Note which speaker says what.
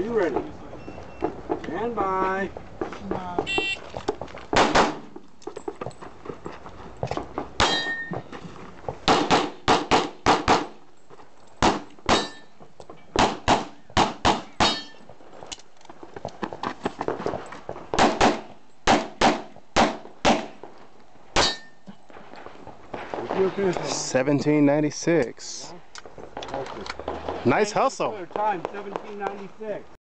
Speaker 1: you ready? Stand by.
Speaker 2: No.
Speaker 1: You're finished.
Speaker 3: 1796. Nice hustle.
Speaker 1: Time 1796.